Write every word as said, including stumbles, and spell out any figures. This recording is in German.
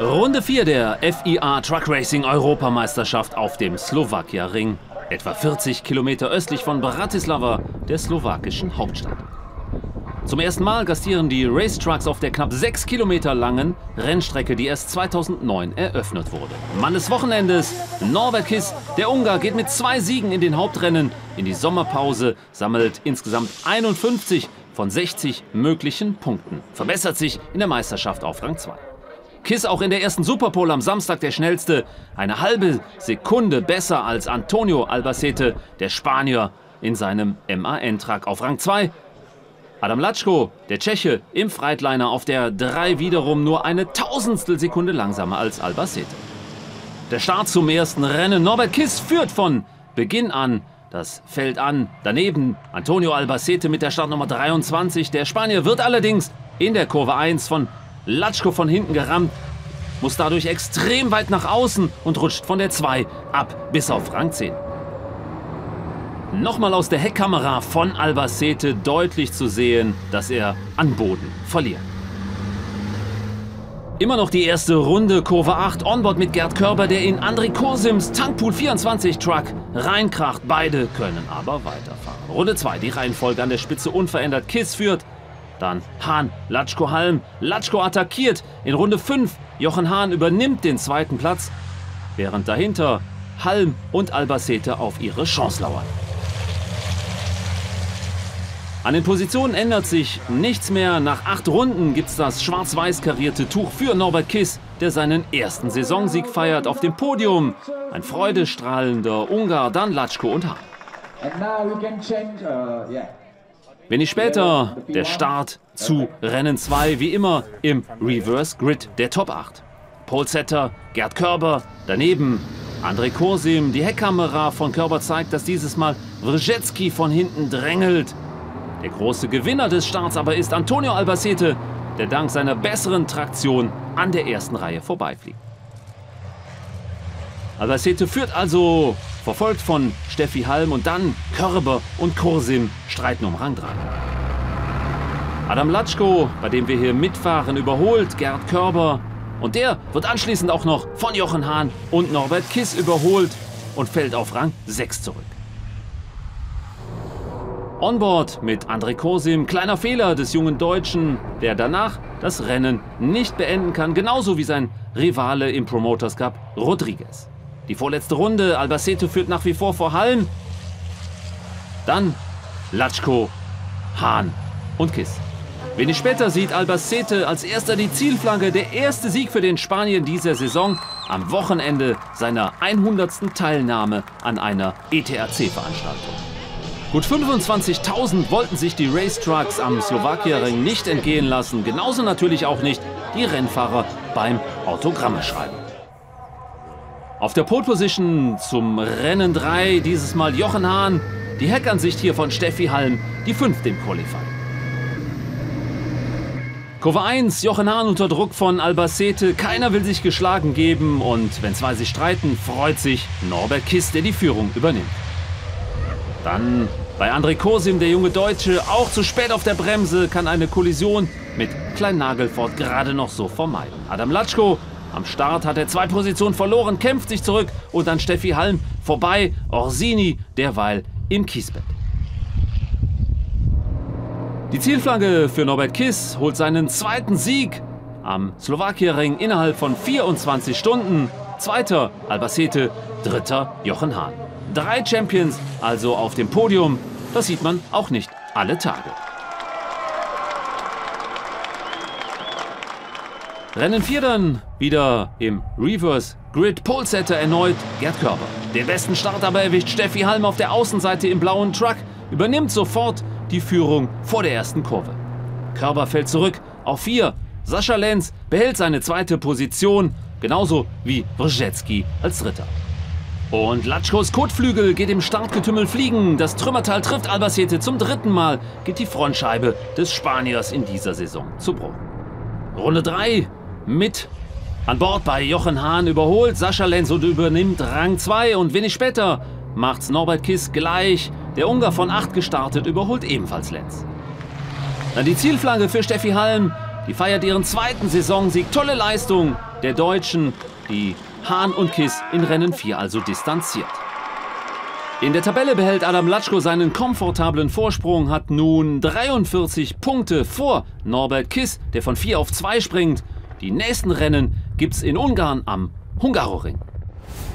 Runde vier der F I A Truck Racing Europameisterschaft auf dem Slowakia Ring, etwa vierzig Kilometer östlich von Bratislava, der slowakischen Hauptstadt. Zum ersten Mal gastieren die Racetrucks auf der knapp sechs Kilometer langen Rennstrecke, die erst zweitausendneun eröffnet wurde. Mann des Wochenendes, Norbert Kiss, der Ungar, geht mit zwei Siegen in den Hauptrennen in die Sommerpause, sammelt insgesamt einundfünfzig von sechzig möglichen Punkten, verbessert sich in der Meisterschaft auf Rang zwei. Kiss auch in der ersten Superpole am Samstag der schnellste, eine halbe Sekunde besser als Antonio Albacete, der Spanier, in seinem M A N-Truck auf Rang zwei. Adam Laczko, der Tscheche, im Freightliner auf der drei wiederum nur eine Tausendstel Sekunde langsamer als Albacete. Der Start zum ersten Rennen. Norbert Kiss führt von Beginn an. Das fällt an. Daneben Antonio Albacete mit der Startnummer dreiundzwanzig. Der Spanier wird allerdings in der Kurve eins von Laczko von hinten gerammt, muss dadurch extrem weit nach außen und rutscht von der zwei ab bis auf Rang zehn. Nochmal aus der Heckkamera von Albacete deutlich zu sehen, dass er an Boden verliert. Immer noch die erste Runde, Kurve acht, Onboard mit Gerd Körber, der in André Kursims Tankpool vierundzwanzig Truck reinkracht. Beide können aber weiterfahren. Runde zwei, die Reihenfolge an der Spitze unverändert. Kiss führt, dann Hahn, Laczko, Halm. Laczko attackiert. In Runde fünf, Jochen Hahn übernimmt den zweiten Platz, während dahinter Halm und Albacete auf ihre Chance lauern. An den Positionen ändert sich nichts mehr. Nach acht Runden gibt es das schwarz-weiß karierte Tuch für Norbert Kiss, der seinen ersten Saisonsieg feiert. Auf dem Podium ein freudestrahlender Ungar, dann Laczko und Hahn. Wenig später der Start zu Rennen zwei, wie immer im Reverse Grid der Top acht. Polesetter Gerd Körber, daneben André Kursim. Die Heckkamera von Körber zeigt, dass dieses Mal Wrzecki von hinten drängelt. Der große Gewinner des Starts aber ist Antonio Albacete, der dank seiner besseren Traktion an der ersten Reihe vorbeifliegt. Albacete führt also, verfolgt von Steffi Halm, und dann Körber und Kursim streiten um Rang drei. Adam Laczko, bei dem wir hier mitfahren, überholt Gerd Körber, und der wird anschließend auch noch von Jochen Hahn und Norbert Kiss überholt und fällt auf Rang sechs zurück. Onboard mit André Kursim, kleiner Fehler des jungen Deutschen, der danach das Rennen nicht beenden kann, genauso wie sein Rivale im Promoters Cup, Rodriguez. Die vorletzte Runde, Albacete führt nach wie vor vor Halm, dann Laczko, Hahn und Kiss. Wenig später sieht Albacete als erster die Zielflagge, der erste Sieg für den Spanier dieser Saison am Wochenende seiner hundertsten Teilnahme an einer E T R C-Veranstaltung. Gut fünfundzwanzigtausend wollten sich die Racetrucks am Slowakia-Ring nicht entgehen lassen. Genauso natürlich auch nicht die Rennfahrer beim Autogramme schreiben. Auf der Pole Position zum Rennen drei, dieses Mal Jochen Hahn. Die Heckansicht hier von Steffi Halm, die fünfte im Qualifying. Kurve eins, Jochen Hahn unter Druck von Albacete. Keiner will sich geschlagen geben, und wenn zwei sich streiten, freut sich Norbert Kiss, der die Führung übernimmt. Dann bei André Kursim, der junge Deutsche, auch zu spät auf der Bremse, kann eine Kollision mit Klein Nagelfort gerade noch so vermeiden. Adam Laczko, am Start hat er zwei Positionen verloren, kämpft sich zurück, und dann Steffi Halm vorbei, Orsini derweil im Kiesbett. Die Zielflagge für Norbert Kiss holt seinen zweiten Sieg am Slowakia-Ring innerhalb von vierundzwanzig Stunden. Zweiter Albacete, dritter Jochen Hahn. Drei Champions also auf dem Podium, das sieht man auch nicht alle Tage. Rennen vier dann wieder im Reverse Grid. Polesetter erneut Gerd Körber. Den besten Start aber erwischt Steffi Halm auf der Außenseite im blauen Truck, übernimmt sofort die Führung vor der ersten Kurve. Körber fällt zurück auf vier. Sascha Lenz behält seine zweite Position, genauso wie Wrzecki als dritter. Und Laczkos Kotflügel geht im Startgetümmel fliegen. Das Trümmerteil trifft Albacete. Zum dritten Mal geht die Frontscheibe des Spaniers in dieser Saison zu Bruch. Runde drei mit an Bord bei Jochen Hahn überholt Sascha Lenz und übernimmt Rang zwei. Und wenig später macht's Norbert Kiss gleich. Der Ungar von acht gestartet überholt ebenfalls Lenz. Dann die Zielflagge für Steffi Halm. Die feiert ihren zweiten Saisonsieg. Tolle Leistung der Deutschen, die Hahn und Kiss in Rennen vier also distanziert. In der Tabelle behält Adam Latschko seinen komfortablen Vorsprung, hat nun dreiundvierzig Punkte vor Norbert Kiss, der von vier auf zwei springt. Die nächsten Rennen gibt's in Ungarn am Hungaroring.